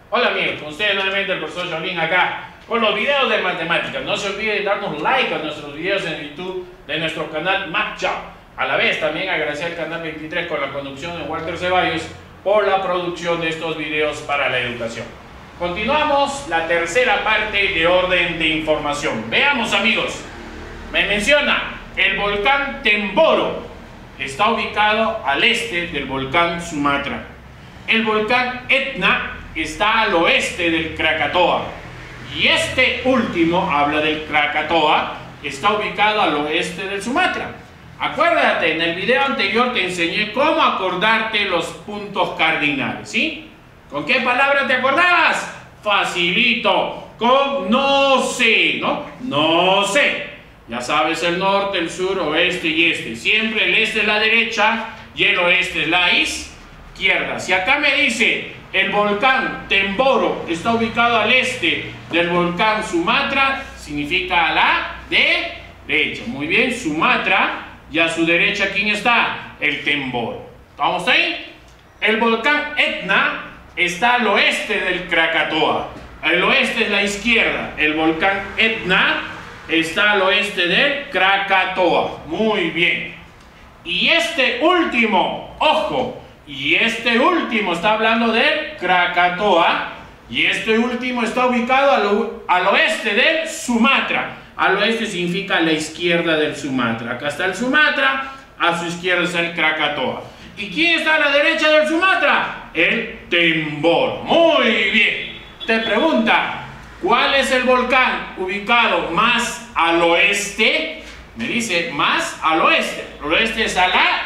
Hola amigos, con ustedes nuevamente el profesor Shaolin acá con los videos de matemáticas. No se olviden de darnos like a nuestros videos en YouTube de nuestro canal Matcha. A la vez también agradecer al canal 23 con la conducción de Walter Ceballos por la producción de estos videos para la educación. Continuamos la tercera parte de orden de información. Veamos amigos, me menciona el volcán Temboro. Está ubicado al este del volcán Sumatra. El volcán Etna está al oeste del Krakatoa. Y este último, habla del Krakatoa, está ubicado al oeste del Sumatra. Acuérdate, en el video anterior te enseñé cómo acordarte los puntos cardinales, ¿sí? ¿Con qué palabra te acordabas? Facilito, con no sé, ¿no? No sé. Ya sabes el norte, el sur, oeste y este. Siempre el este es la derecha y el oeste es la izquierda. Si acá me dice el volcán Temboro está ubicado al este del volcán Sumatra, significa a la derecha. Muy bien, Sumatra, y a su derecha ¿quién está? El Temboro. ¿Estamos ahí? El volcán Etna está al oeste del Krakatoa. El oeste es la izquierda. El volcán Etna está al oeste del Krakatoa. Muy bien. Y este último, ojo, y este último está hablando del Krakatoa, y este último está ubicado al oeste del Sumatra. Al oeste significa a la izquierda del Sumatra. Acá está el Sumatra, a su izquierda está el Krakatoa. ¿Y quién está a la derecha del Sumatra? El Temboro. Muy bien. Te pregunta, ¿cuál es el volcán ubicado más al oeste? Me dice, más al oeste. El oeste es a la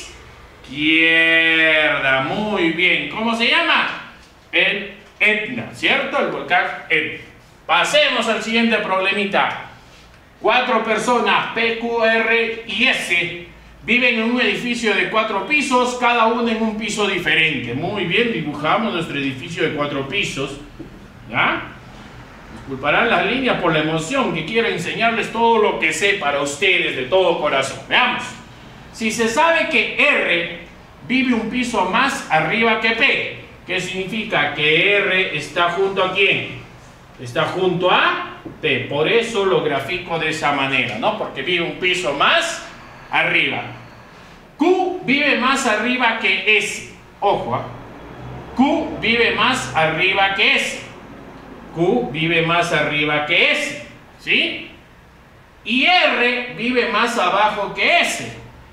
izquierda. Muy bien. ¿Cómo se llama? El Etna, ¿cierto? El volcán Etna. Pasemos al siguiente problemita. 4 personas, P, Q, R y S, viven en un edificio de 4 pisos, cada uno en un piso diferente. Muy bien, dibujamos nuestro edificio de 4 pisos. ¿Ya? Disculparán las líneas por la emoción que quiero enseñarles todo lo que sé para ustedes de todo corazón. Veamos. Si se sabe que R vive un piso más arriba que P, ¿qué significa? Que R está junto a ¿quién? Está junto a P. Por eso lo grafico de esa manera, ¿no? Porque vive un piso más arriba. Q vive más arriba que S. Ojo, ¿eh? Q vive más arriba que S. Q vive más arriba que S, ¿sí? Y R vive más abajo que S.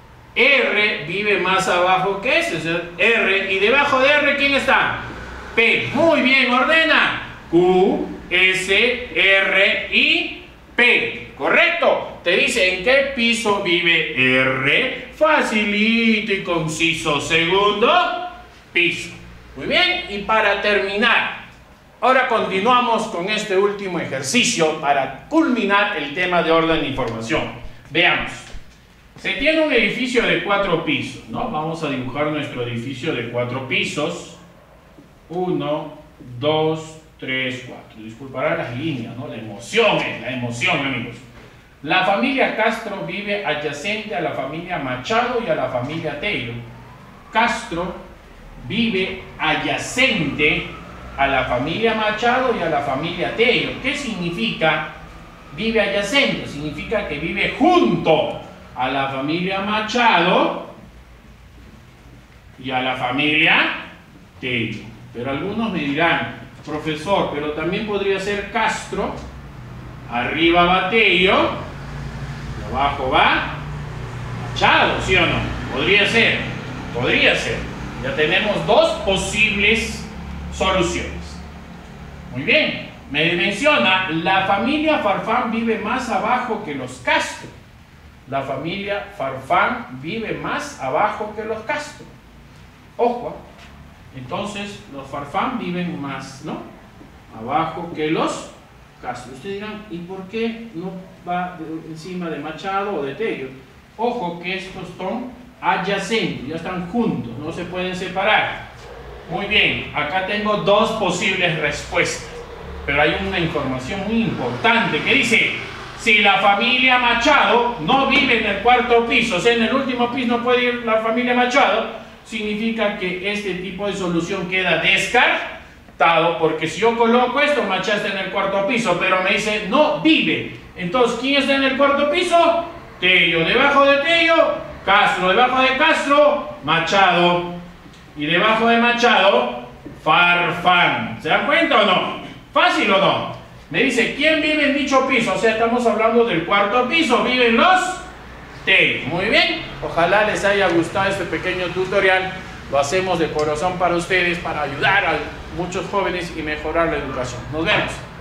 R vive más abajo que S. O sea, R, y debajo de R, ¿quién está? P. Muy bien, ordena. Q, S, R y P. ¿Correcto? Te dice en qué piso vive R. Facilito y conciso. Segundo piso. Muy bien. Y para terminar, ahora continuamos con este último ejercicio para culminar el tema de orden de información. Veamos. Se tiene un edificio de 4 pisos, ¿no? Vamos a dibujar nuestro edificio de 4 pisos. 1, 2, 3, 4. Disculparán las líneas, ¿no? La emoción, amigos. La familia Castro vive adyacente a la familia Machado y a la familia Tello. Castro vive adyacente a la familia Machado y a la familia Tello. ¿Qué significa vive adyacente? Significa que vive junto a la familia Machado y a la familia Tello. Pero algunos me dirán, profesor, pero también podría ser Castro, arriba va Tello, y abajo va Machado, ¿sí o no? Podría ser, podría ser. Ya tenemos 2 posibles soluciones. Muy bien, me menciona, la familia Farfán vive más abajo que los Castro. La familia Farfán vive más abajo que los Castro. Ojo, entonces los Farfán viven más, ¿no? Abajo que los Castro. Ustedes dirán, ¿y por qué no va encima de Machado o de Tello? Ojo que estos son adyacentes, ya están juntos, no se pueden separar. Muy bien, acá tengo 2 posibles respuestas, pero hay una información muy importante que dice, si la familia Machado no vive en el 4.º piso, o sea, en el último piso no puede ir la familia Machado, significa que este tipo de solución queda descartada. porque si yo coloco esto, Machado está en el cuarto piso, pero me dice, no, vive. Entonces, ¿quién está en el cuarto piso? Tello. Debajo de Tello, Castro. Debajo de Castro, Machado. Y debajo de Machado, Farfán. ¿Se dan cuenta o no? ¿Fácil o no? Me dice, ¿quién vive en dicho piso? O sea, estamos hablando del cuarto piso. Viven los Tello. Muy bien. Ojalá les haya gustado este pequeño tutorial. Lo hacemos de corazón para ustedes, para ayudar a muchos jóvenes y mejorar la educación. Nos vemos.